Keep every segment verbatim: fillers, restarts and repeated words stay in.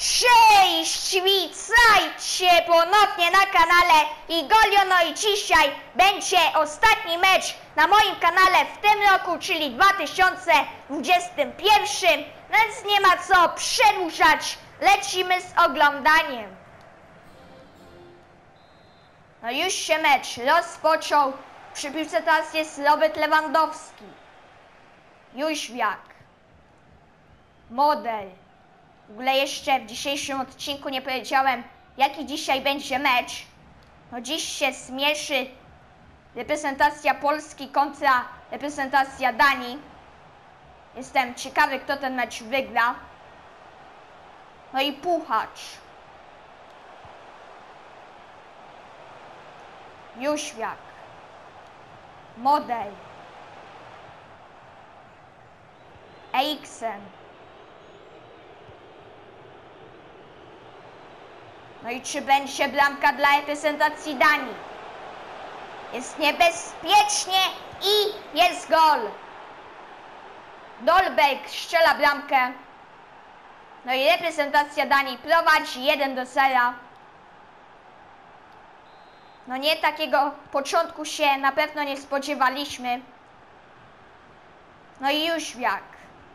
Cześć, witajcie ponownie na kanale Igolio. No i dzisiaj będzie ostatni mecz na moim kanale w tym roku, czyli dwa tysiące dwudziestym pierwszym, więc nie ma co przedłużać, lecimy z oglądaniem. No już się mecz rozpoczął, przy piłce teraz jest Robert Lewandowski, Jóźwiak, Model. W ogóle jeszcze w dzisiejszym odcinku nie powiedziałem, jaki dzisiaj będzie mecz. No dziś się zmierzy reprezentacja Polski kontra reprezentacja Danii. Jestem ciekawy, kto ten mecz wygra. No i Puchacz, Jóźwiak, Model, Eriksen. No i czy będzie bramka dla reprezentacji Danii? Jest niebezpiecznie i jest gol. Dolberg strzela bramkę. No i reprezentacja Danii prowadzi jeden do zera. No nie takiego początku się na pewno nie spodziewaliśmy. No i Jóźwiak.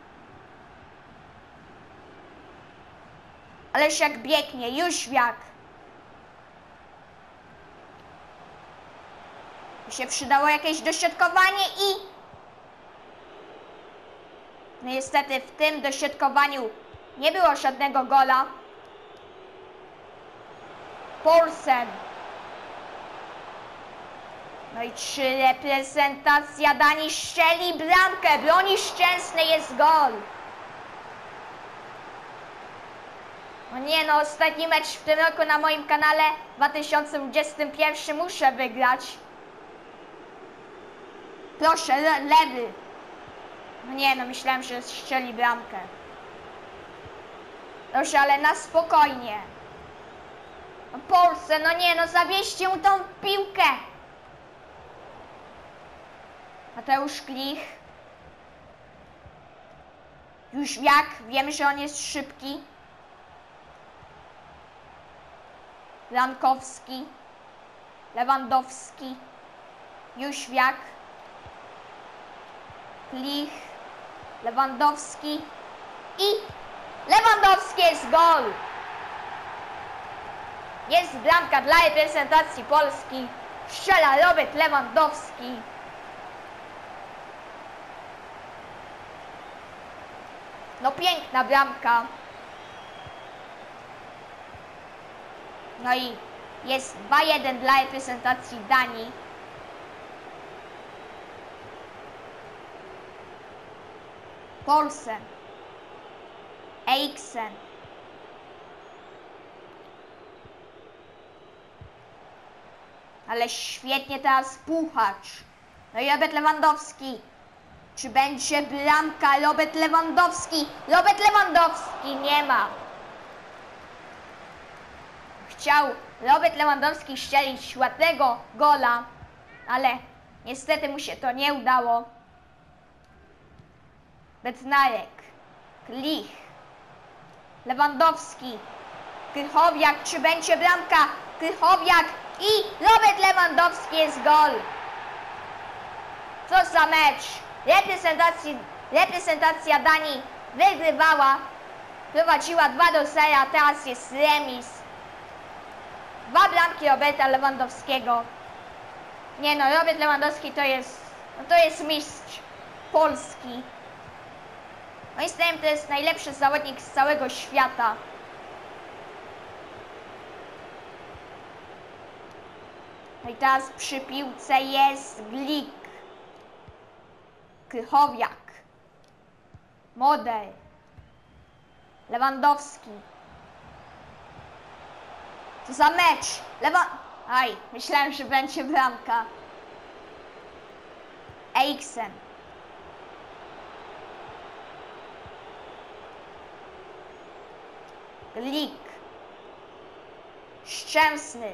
Ależ jak biegnie, Jóźwiak. Tu się przydało jakieś dośrodkowanie i... No niestety w tym dośrodkowaniu nie było żadnego gola. Poulsen. No i czy reprezentacja Danii strzeli bramkę? Broni Szczęsny, jest gol. No nie no, ostatni mecz w tym roku na moim kanale w dwa tysiące dwudziestym pierwszym muszę wygrać. Proszę, le lewy. No nie no, myślałem, że strzeli bramkę. Proszę, ale na spokojnie. No Polsce, no nie no, zawieźcie mu tą piłkę. Mateusz Klich. Jóźwiak, wiemy, że on jest szybki. Lankowski, Lewandowski, Jóźwiak, Klich, Lewandowski i Lewandowski, jest gol! Jest bramka dla reprezentacji Polski. Strzela Robert Lewandowski. No piękna bramka. No i jest dwa jeden dla reprezentacji Danii. Poulsen, Eriksen, ale świetnie teraz Puchacz. No i Robert Lewandowski. Czy będzie bramka? Robert Lewandowski. Robert Lewandowski nie ma. Chciał Robert Lewandowski strzelić ładnego gola, ale niestety mu się to nie udało. Bednarek, Klich, Lewandowski, Krychowiak, czy będzie bramka? Krychowiak i Robert Lewandowski, jest gol. Co za mecz. Reprezentacji, reprezentacja Danii wygrywała, prowadziła dwa do zera, teraz jest remis. Dwa bramki Roberta Lewandowskiego. Nie no, Robert Lewandowski to jest, no to jest mistrz Polski. Moim zdaniem to jest najlepszy zawodnik z całego świata. No i teraz przy piłce jest Glik, Krychowiak, Model, Lewandowski. Co za mecz! Lewa... Aj, myślałem, że będzie bramka. Eriksen. Glik. Szczęsny.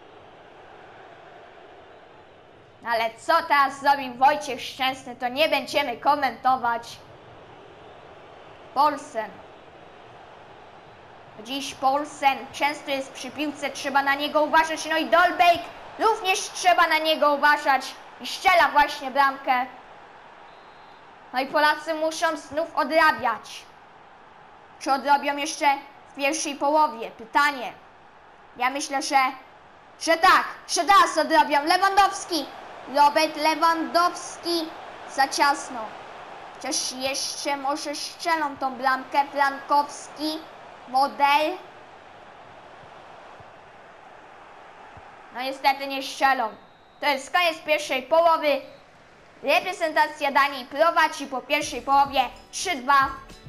Ale co teraz zrobił Wojciech Szczęsny, to nie będziemy komentować. Poulsen. Dziś Poulsen często jest przy piłce, trzeba na niego uważać. No i Dolberg również trzeba na niego uważać. I strzela właśnie bramkę. No i Polacy muszą znów odrabiać. Czy odrobią jeszcze w pierwszej połowie? Pytanie. Ja myślę, że, że tak, że teraz odrobią. Lewandowski. Robert Lewandowski. Za ciasno. Chociaż jeszcze może strzelą tą bramkę. Frankowski. Model. No niestety nie strzelą. To jest koniec pierwszej połowy. Reprezentacja Danii prowadzi po pierwszej połowie trzy dwa.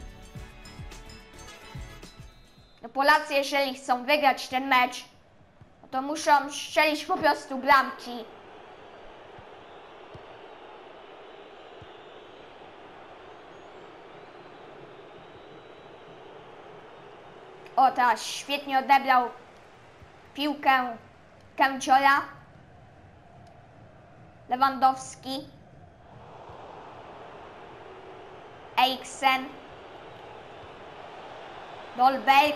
No Polacy, jeżeli chcą wygrać ten mecz, to muszą strzelić po prostu bramki. O, teraz świetnie odebrał piłkę Kędziora. Lewandowski. Eriksen. Dolberg.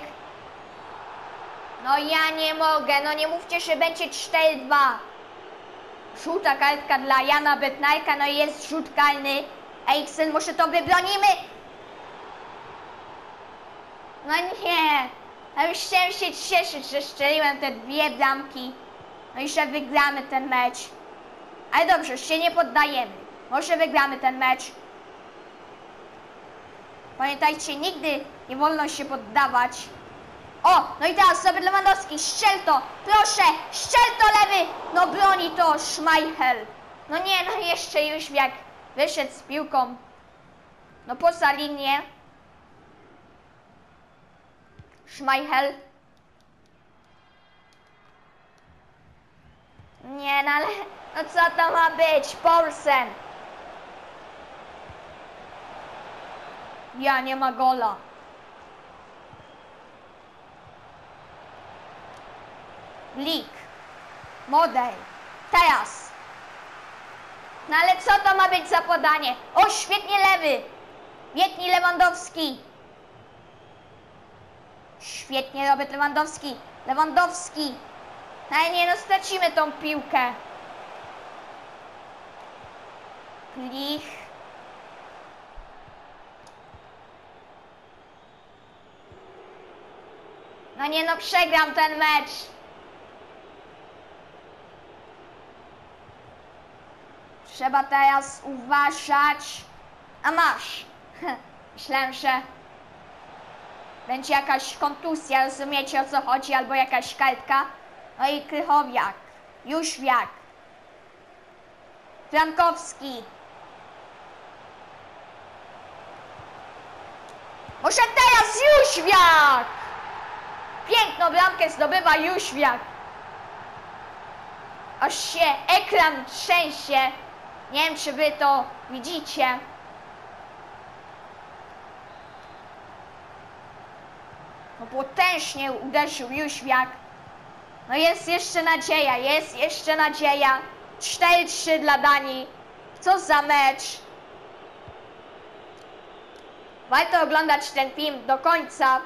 No ja nie mogę, no nie mówcie, że będzie cztery dwa. Żółta kartka dla Jana Bednarka, no i jest rzut karny. Eriksen, może to wybronimy? No nie, ja już chciałem się cieszyć, że strzeliłem te dwie bramki. No i że wygramy ten mecz. Ale dobrze, już się nie poddajemy. Może wygramy ten mecz. Pamiętajcie, nigdy nie wolno się poddawać. O, no i teraz Robert Lewandowski, strzel to, proszę, strzel to lewy. No broni to Schmeichel. No nie, no jeszcze już jak wyszedł z piłką. No poza linię. Schmeichel. Nie, no ale no co to ma być? Poulsen. Ja, nie ma gola. Lik. Model. Teraz. No ale co to ma być za podanie? O, świetnie lewy. Świetnie Lewandowski. Świetnie Robert Lewandowski. Lewandowski. No ale nie, no stracimy tą piłkę. Klich. No nie, no przegram ten mecz. Trzeba teraz uważać. A masz. Myślałem, że będzie jakaś kontuzja, rozumiecie, o co chodzi, albo jakaś kartka. No i Krychowiak. Jóźwiak. Frankowski. Może teraz Jóźwiak! Piękną bramkę zdobywa Jóźwiak. Aż się ekran trzęsie. Nie wiem, czy wy to widzicie. No potężnie uderzył Jóźwiak. No jest jeszcze nadzieja, jest jeszcze nadzieja. cztery trzy dla Danii. Co za mecz. Warto oglądać ten film do końca.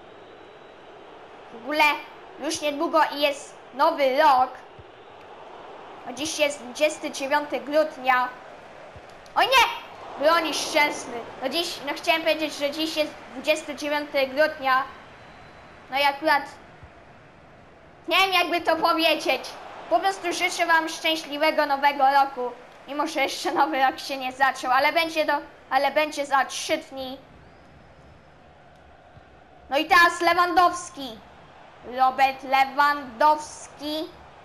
W ogóle już niedługo jest nowy rok. A dziś jest dwudziestego dziewiątego grudnia. O nie! Broni Szczęsny. No dziś, no chciałem powiedzieć, że dziś jest dwudziestego dziewiątego grudnia. No i akurat nie wiem, jakby to powiedzieć. Po prostu życzę wam szczęśliwego nowego roku. Mimo że jeszcze nowy rok się nie zaczął, ale będzie do, ale będzie za trzy dni. No i teraz Lewandowski. Robert Lewandowski.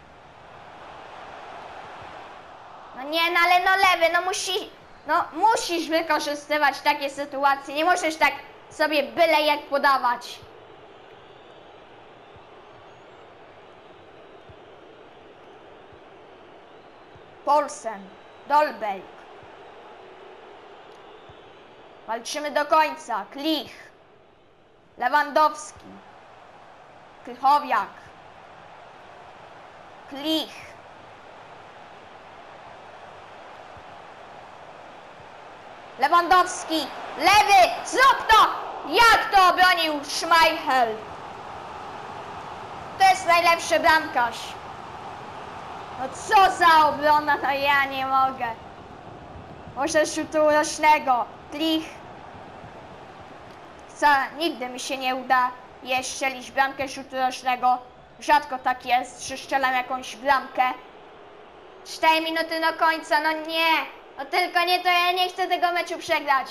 No nie, no ale no lewy, no musi, no musisz wykorzystywać takie sytuacje. Nie możesz tak sobie byle jak podawać. Poulsen, Dolberg. Walczymy do końca. Klich. Lewandowski. Krychowiak. Klich. Lewandowski. Lewy. Zrób to! Jak to obronił Schmeichel? To jest najlepszy bramkarz. No co za obrona, no ja nie mogę. Może rzutu rocznego. Klich. Co, nigdy mi się nie uda je strzelić bramkę rzutu rocznego. Rzadko tak jest, że strzelam jakąś bramkę. Cztery minuty do końca, no nie. No tylko nie to, ja nie chcę tego meczu przegrać.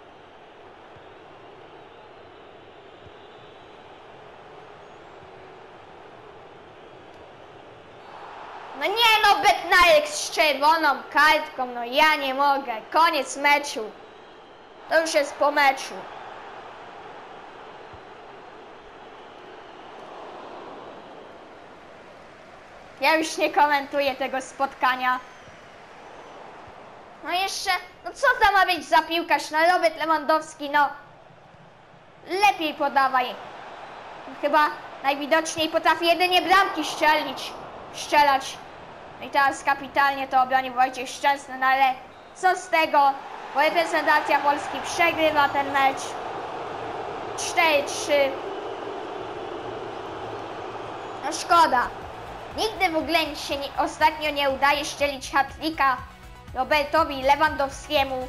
No nie no, Bednarek z czerwoną kartką, no ja nie mogę. Koniec meczu. To już jest po meczu. Ja już nie komentuję tego spotkania. No jeszcze, no co to ma być za piłkarz? No Robert Lewandowski, no. Lepiej podawaj. Chyba najwidoczniej potrafi jedynie bramki strzelić. Strzelać. No i teraz kapitalnie to obronił Wojciech Szczęsny, no ale co z tego? Bo reprezentacja Polski przegrywa ten mecz. cztery trzy. No szkoda. Nigdy w ogóle mi się nie, ostatnio nie udaje strzelić hat-tricka Robertowi Lewandowskiemu.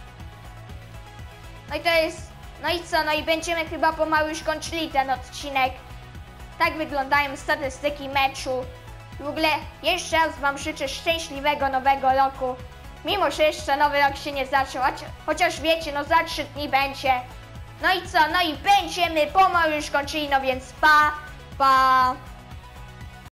No i to jest... No i co? No i będziemy chyba pomału już kończyli ten odcinek. Tak wyglądają statystyki meczu. W ogóle jeszcze raz wam życzę szczęśliwego nowego roku. Mimo że jeszcze nowy rok się nie zaczął, chociaż wiecie, no za trzy dni będzie. No i co? No i będziemy pomału już kończyli, no więc pa, pa.